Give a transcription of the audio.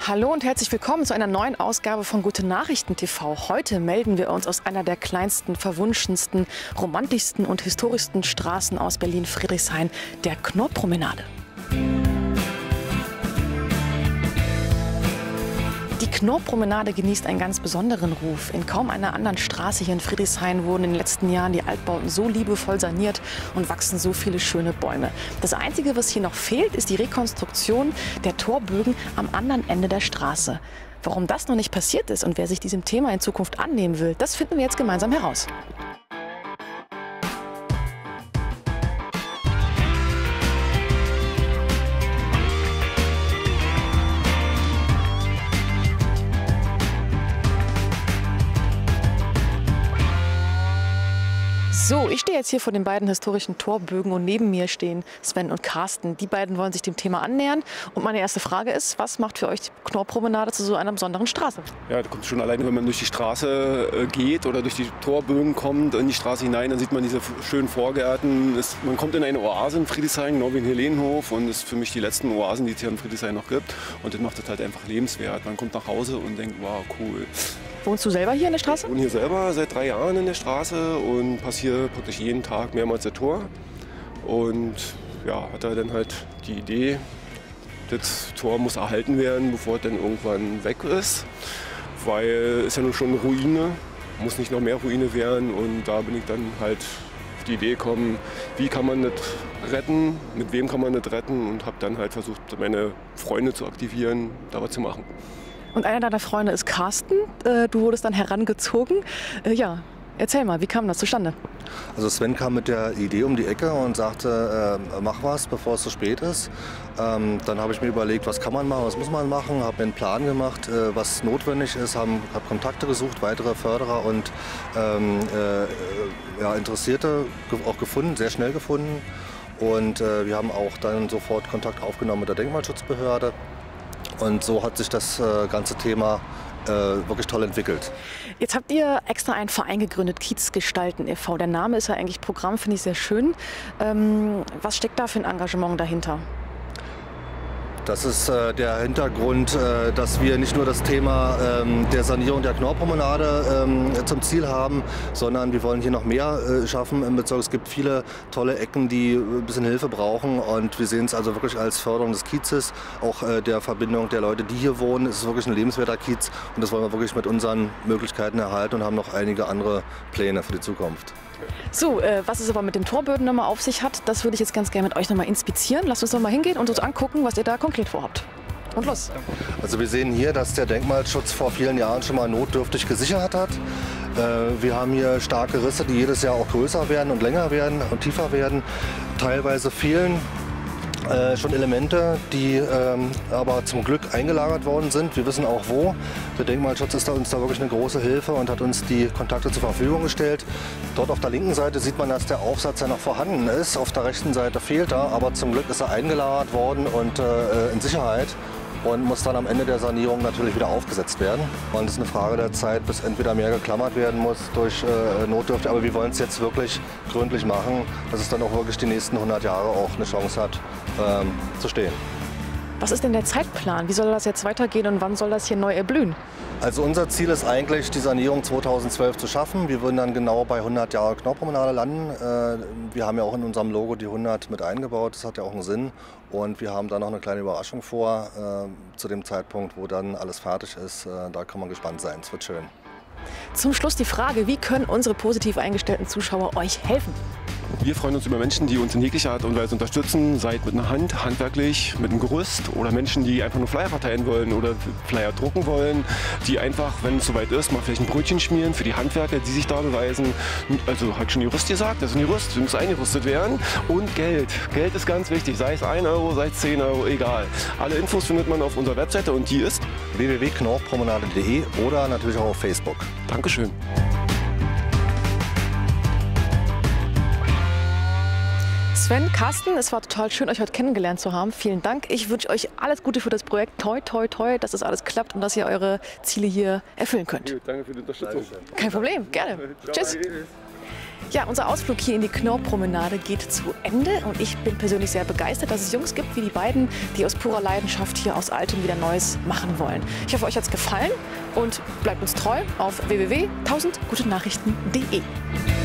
Hallo und herzlich willkommen zu einer neuen Ausgabe von Gute Nachrichten TV. Heute melden wir uns aus einer der kleinsten, verwunschensten, romantischsten und historischsten Straßen aus Berlin-Friedrichshain, der Knorrpromenade. Die Knorrpromenade genießt einen ganz besonderen Ruf. In kaum einer anderen Straße hier in Friedrichshain wurden in den letzten Jahren die Altbauten so liebevoll saniert und wachsen so viele schöne Bäume. Das Einzige, was hier noch fehlt, ist die Rekonstruktion der Torbögen am anderen Ende der Straße. Warum das noch nicht passiert ist und wer sich diesem Thema in Zukunft annehmen will, das finden wir jetzt gemeinsam heraus. So, ich stehe jetzt hier vor den beiden historischen Torbögen und neben mir stehen Sven und Carsten. Die beiden wollen sich dem Thema annähern. Und meine erste Frage ist, was macht für euch die Knorrpromenade zu so einer besonderen Straße? Ja, da kommt schon alleine, wenn man durch die Straße geht oder durch die Torbögen kommt, in die Straße hinein, dann sieht man diese schönen Vorgärten. Man kommt in eine Oase in Friedrichshain, genau wie in Helenenhof. Und das ist für mich die letzten Oasen, die es hier in Friedrichshain noch gibt. Und das macht es halt einfach lebenswert. Man kommt nach Hause und denkt, wow, cool. Wohnst du selber hier in der Straße? Ich wohne hier selber seit 3 Jahren in der Straße und passiere praktisch jeden Tag mehrmals das Tor. Und ja, hatte dann halt die Idee, das Tor muss erhalten werden, bevor es dann irgendwann weg ist. Weil es ist ja nun schon eine Ruine, muss nicht noch mehr Ruine werden. Und da bin ich dann halt auf die Idee gekommen, wie kann man das retten, mit wem kann man das retten. Und habe dann halt versucht, meine Freunde zu aktivieren, da was zu machen. Und einer deiner Freunde ist Carsten. Du wurdest dann herangezogen. Ja, erzähl mal, wie kam das zustande? Also Sven kam mit der Idee um die Ecke und sagte, mach was, bevor es zu spät ist. Dann habe ich mir überlegt, was kann man machen, was muss man machen, habe mir einen Plan gemacht, was notwendig ist, habe Kontakte gesucht, weitere Förderer und ja, Interessierte auch gefunden, sehr schnell gefunden. Und wir haben auch dann sofort Kontakt aufgenommen mit der Denkmalschutzbehörde. Und so hat sich das ganze Thema wirklich toll entwickelt. Jetzt habt ihr extra einen Verein gegründet, Kiezgestalten e.V. Der Name ist ja eigentlich Programm, finde ich sehr schön. Was steckt da für ein Engagement dahinter? Das ist der Hintergrund, dass wir nicht nur das Thema der Sanierung der Knorrpromenade zum Ziel haben, sondern wir wollen hier noch mehr schaffen im Bezirk. Es gibt viele tolle Ecken, die ein bisschen Hilfe brauchen und wir sehen es also wirklich als Förderung des Kiezes, auch der Verbindung der Leute, die hier wohnen. Es ist wirklich ein lebenswerter Kiez und das wollen wir wirklich mit unseren Möglichkeiten erhalten und haben noch einige andere Pläne für die Zukunft. So, was es aber mit den Torböden nochmal auf sich hat, das würde ich jetzt ganz gerne mit euch nochmal inspizieren. Lasst uns doch mal hingehen und uns angucken, was ihr da konkret vorhabt. Und los! Also wir sehen hier, dass der Denkmalschutz vor vielen Jahren schon mal notdürftig gesichert hat. Wir haben hier starke Risse, die jedes Jahr auch größer werden und länger werden und tiefer werden. Teilweise fehlen schon Elemente, die aber zum Glück eingelagert worden sind. Wir wissen auch wo. Der Denkmalschutz ist uns da wirklich eine große Hilfe und hat uns die Kontakte zur Verfügung gestellt. Dort auf der linken Seite sieht man, dass der Aufsatz ja noch vorhanden ist. Auf der rechten Seite fehlt er, aber zum Glück ist er eingelagert worden und in Sicherheit. Und muss dann am Ende der Sanierung natürlich wieder aufgesetzt werden. Und es ist eine Frage der Zeit, bis entweder mehr geklammert werden muss durch Notdürfte. Aber wir wollen es jetzt wirklich gründlich machen, dass es dann auch wirklich die nächsten 100 Jahre auch eine Chance hat, zu stehen. Was ist denn der Zeitplan? Wie soll das jetzt weitergehen und wann soll das hier neu erblühen? Also unser Ziel ist eigentlich, die Sanierung 2012 zu schaffen. Wir würden dann genau bei 100 Jahre Knorrpromenade landen. Wir haben ja auch in unserem Logo die 100 mit eingebaut. Das hat ja auch einen Sinn. Und wir haben da noch eine kleine Überraschung vor, zu dem Zeitpunkt, wo dann alles fertig ist. Da kann man gespannt sein. Es wird schön. Zum Schluss die Frage, wie können unsere positiv eingestellten Zuschauer euch helfen? Wir freuen uns über Menschen, die uns in jeglicher Art und Weise unterstützen, sei es mit einer Hand, handwerklich, mit einem Gerüst oder Menschen, die einfach nur Flyer verteilen wollen oder Flyer drucken wollen, die einfach, wenn es soweit ist, mal vielleicht ein Brötchen schmieren für die Handwerker, die sich da beweisen. Also hat schon Jurist gesagt, das ist ein Jurist, wir müssen eingerüstet werden. Und Geld. Geld ist ganz wichtig, sei es 1 Euro, sei es 10 Euro, egal. Alle Infos findet man auf unserer Webseite und die ist www.knorrpromenade.de oder natürlich auch auf Facebook. Dankeschön. Sven, Carsten, es war total schön, euch heute kennengelernt zu haben. Vielen Dank. Ich wünsche euch alles Gute für das Projekt. Toi, toi, toi, dass das alles klappt und dass ihr eure Ziele hier erfüllen könnt. Danke für die Unterstützung. Kein Problem, gerne. Tschüss. Ja, unser Ausflug hier in die Knorrpromenade geht zu Ende und ich bin persönlich sehr begeistert, dass es Jungs gibt wie die beiden, die aus purer Leidenschaft hier aus Altem wieder Neues machen wollen. Ich hoffe, euch hat es gefallen und bleibt uns treu auf www.1000gutenachrichten.de.